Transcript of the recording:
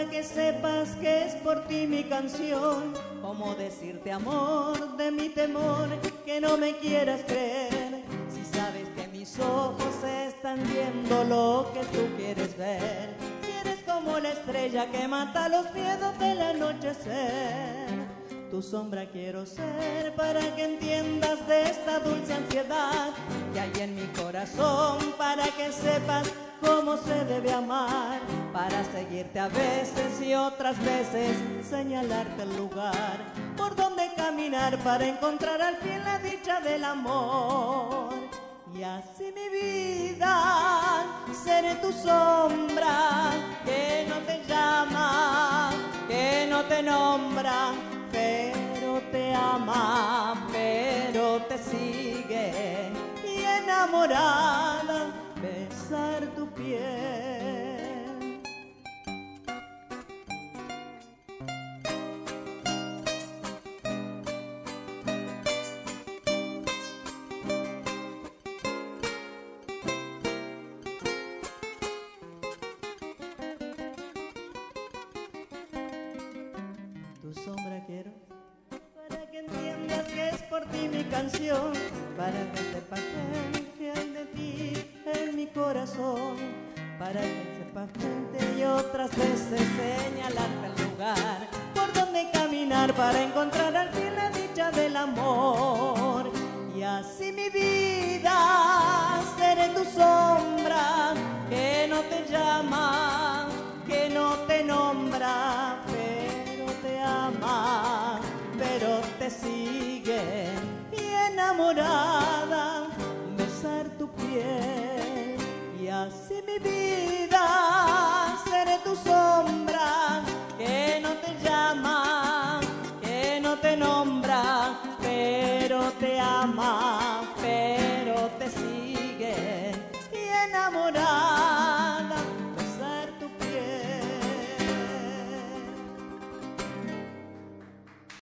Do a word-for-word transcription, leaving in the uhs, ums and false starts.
para que sepas que es por ti mi canción. Cómo decirte, amor, de mi temor, que no me quieras creer, si sabes que mis ojos están viendo lo que tú quieres ver. Si eres como la estrella que mata los miedos del anochecer, tu sombra quiero ser para que entiendas de esta dulce ansiedad que hay en mi corazón, para que sepas cómo se debe amar, para seguirte a veces y otras veces señalarte el lugar por donde caminar para encontrar al fin la dicha del amor. Y así mi vida seré tu sombra, que no te llama, que no te nombra, pero te ama, pero te sigue, y enamorada besar tu piel. Tu sombra quiero para que entiendas que es por ti mi canción, para que sepas que hay de ti en mi corazón, para que sepas gente y otras veces señalarte el lugar por donde caminar para encontrar al fin la dicha del amor. Y así mi vida seré tu sombra, que no te llama, que no te nombra, pero te ama, pero te sigue, y enamorada besar tu piel. Y así mi vida seré tu sombra, que no te llama, que no te nombra, pero te ama,